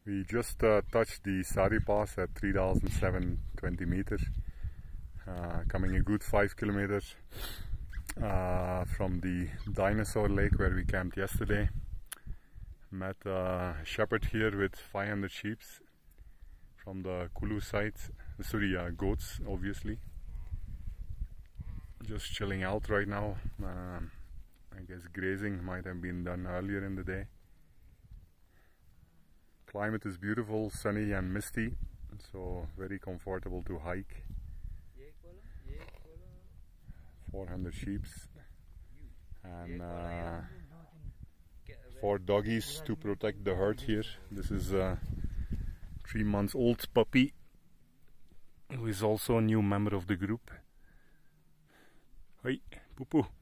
We just touched the Sari Pass at 3,720 meters, coming a good 5 kilometers from the dinosaur lake where we camped yesterday. Met a shepherd here with 500 sheep from the Kulu side, goats obviously. Just chilling out right now. I guess grazing might have been done earlier in the day. Climate is beautiful, sunny and misty, so very comfortable to hike. 400 sheep and 4 doggies to protect the herd here. This is a 3-month-old puppy who is also a new member of the group. Hoi, poepoo.